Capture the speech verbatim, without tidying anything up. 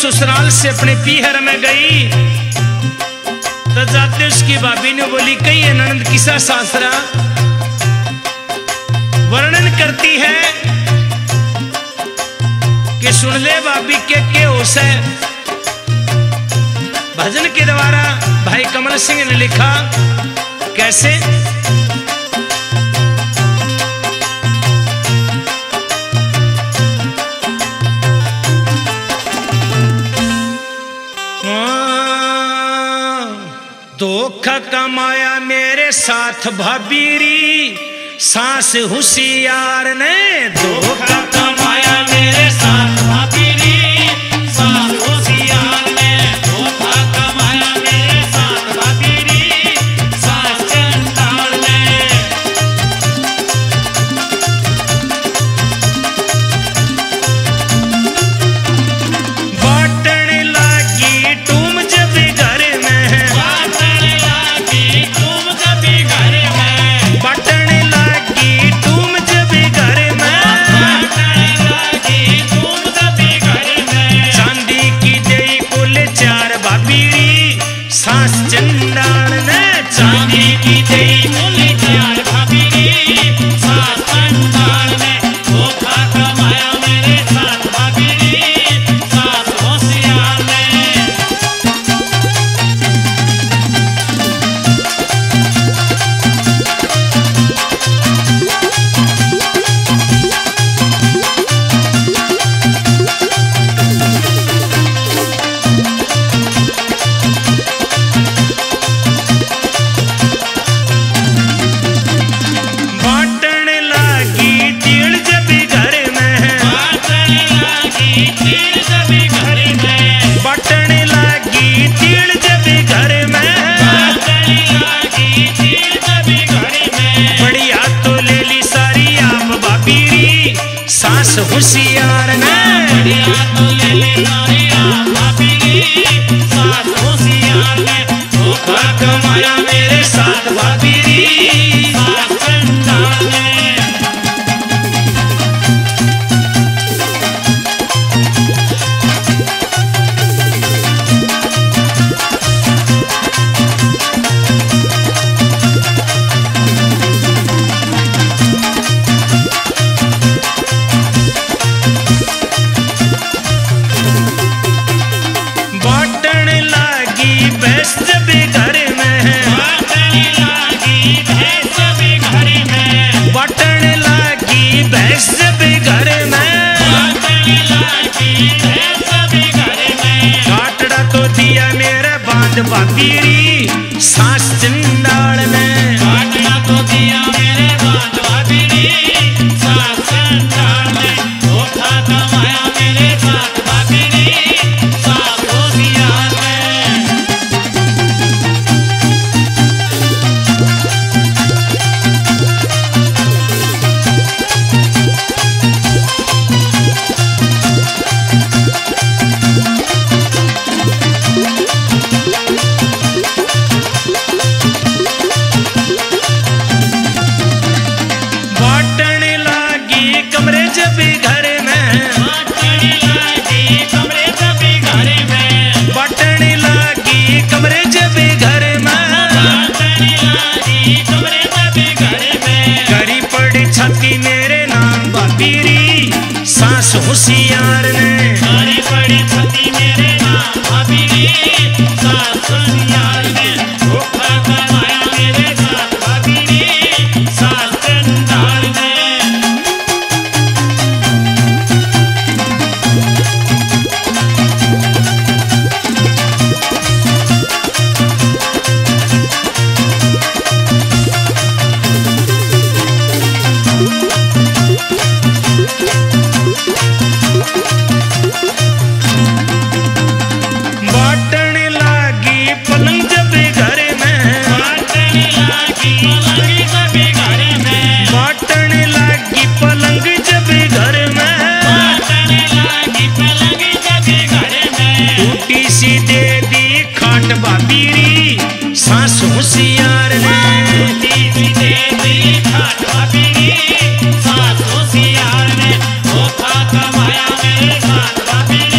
ससुराल से अपने पीहर में गई तो जाते उसकी भाभी ने बोली कई ननद किसा सासरा वर्णन करती है कि सुन ले भाभी के के होश है। भजन के द्वारा भाई कमल सिंह ने लिखा कैसे धोखा कमाया मेरे साथ भाभीरी सास होशियार ने धोखा कमाया मेरे साथ भाभीरी सास होशियार ने धोखा कमाया मेरे साथ भाभीरी सास चंडाल ने बाटने लगी तुम जब घर में बाटने लगी तुम जब घर में बाटने लगी तुम जब घर में बाटने लगी तुम जब घर में चांदी की दई कुल चार भाभीरी सास चंडाल ने चांदी की दई कुल चार भाभीरी सास चंडाल ने धोखा कमाया मेरे साथ भाभीरी सास होशियार ने बाटने लगी तिल जब घर में बाटने लगी तिल जब घर में बाटने लगी तिल जब घर में बाटने लगी तिल जब घर में बढ़िया तो ले ली सारी आप भाभीरी सास होशियार ने बढ़िया तो ले ली सारी आप भाभीरी सास होशियार ने धोखा कमाया मेरे साथ भाभीरी सास चंडाल ने बाटने लगी भैंस जब घर में बाटने लगी भैंस जब घर में बाटने लगी भैंस जब घर में बाटने लगी भैंस जब घर में काटड़ा तो दिया मेरा बांध भाभीरी सास चंडाल ने काटड़ा तो दिया मेरे बांध भाभीरी सास चंडाल ने धोखा कमाया मेरे साथ भाभीरी सास होशियार ने बाटने लगी कमरे जब घर में बाटने लगी कमरे जब घर में बाटने लगी कमरे जब घर में बाटने लगी कमरे जब घर में करी पड़ी छाती मेरे नाम भाभीरी सास होशियार ने करी पड़ी छाती मेरे नाम भाभीरी सास होशियार ने धोखा कमाया मेरे साथ भाभीरी सास चंडाल ने बाटने लगी पलंग जब घर में बाटने लगी पलंग जब घर में बाटने लगी पलंग जब घर में बाटने लगी पलंग जब घर में टूटी सी दे दी खाट भाभीरी सास होशियार ने टूटी सी दे दी खाट भाभीरी सास होशियार ने धोखा कमाया मेरे साथ भाभीरी